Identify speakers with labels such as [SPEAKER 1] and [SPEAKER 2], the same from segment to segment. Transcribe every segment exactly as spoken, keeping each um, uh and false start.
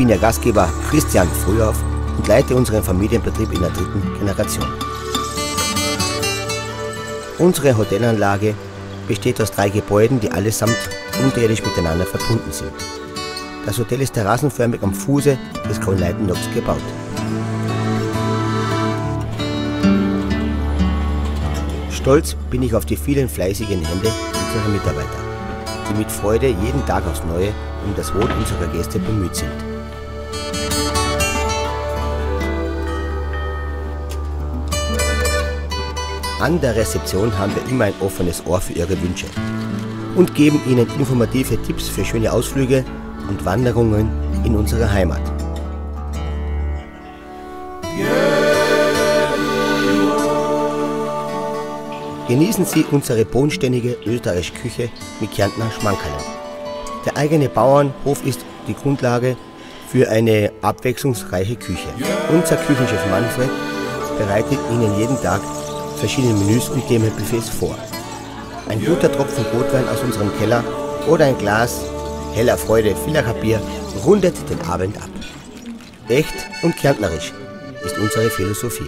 [SPEAKER 1] bin Ihr Gastgeber Christian Frühauf und leite unseren Familienbetrieb in der dritten Generation. Unsere Hotelanlage besteht aus drei Gebäuden, die allesamt unterirdisch miteinander verbunden sind. Das Hotel ist terrassenförmig am Fuße des Kronleitendocks gebaut. Stolz bin ich auf die vielen fleißigen Hände unserer Mitarbeiter, die mit Freude jeden Tag aufs Neue um das Wohl unserer Gäste bemüht sind. An der Rezeption haben wir immer ein offenes Ohr für Ihre Wünsche und geben Ihnen informative Tipps für schöne Ausflüge und Wanderungen in unserer Heimat. Genießen Sie unsere bodenständige österreichische Küche mit Kärntner Schmankerln. Der eigene Bauernhof ist die Grundlage für eine abwechslungsreiche Küche. Unser Küchenchef Manfred bereitet Ihnen jeden Tag verschiedene Menüs und Themenbuffets vor. Ein guter Tropfen Rotwein aus unserem Keller oder ein Glas heller Freude Villacher Bier rundet den Abend ab. Echt und kärntnerisch ist unsere Philosophie.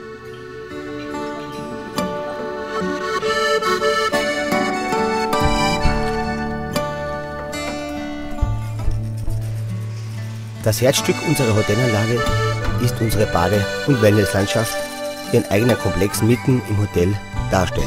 [SPEAKER 1] Das Herzstück unserer Hotelanlage ist unsere Bade- und Wellnesslandschaft, die ein eigener Komplex mitten im Hotel darstellt.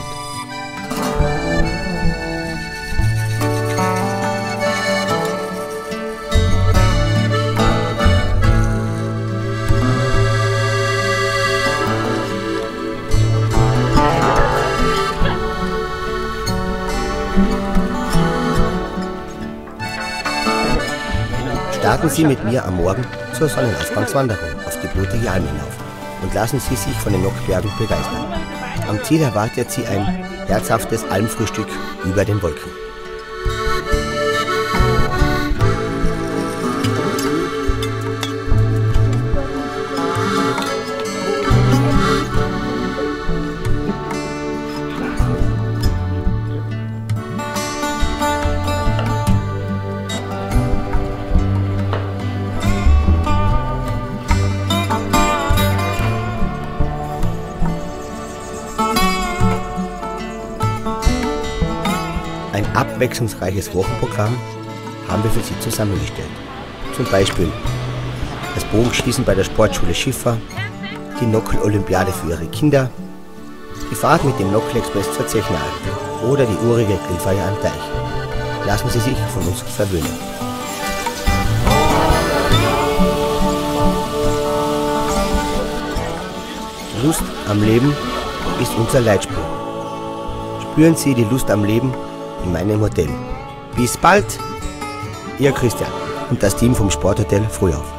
[SPEAKER 1] Starten Sie mit mir am Morgen zur Sonnenaufgangswanderung auf die blutige Alm hinauf und lassen Sie sich von den Nockbergen begeistern. Am Ziel erwartet Sie ein herzhaftes Almfrühstück über den Wolken. Ein abwechslungsreiches Wochenprogramm haben wir für Sie zusammengestellt. Zum Beispiel das Bogenschießen bei der Sportschule Schiffer, die Nockel-Olympiade für Ihre Kinder, die Fahrt mit dem Nockel-Express zur Zechenalm oder die urige Grillfeier am Teich. Lassen Sie sich von uns verwöhnen. Lust am Leben ist unser Leitspruch. Spüren Sie die Lust am Leben in meinem Hotel. Bis bald, Ihr Christian und das Team vom Sporthotel Frühauf.